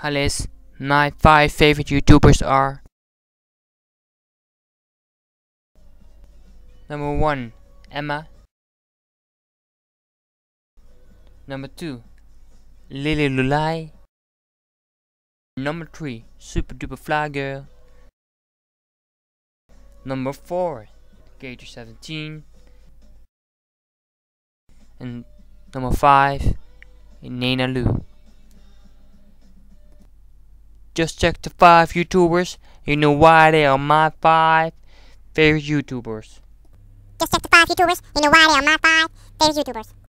Alice, my 5 favorite YouTubers are: Number 1, Emma. Number 2, Lily Lulai. Number 3, Super Duper Fly Girl. Number 4, Gator17. And number 5, Nana Lou. Just check the 5 YouTubers, you know why they are my 5 favorite YouTubers. Just check the 5 YouTubers, you know why they are my 5 favorite YouTubers.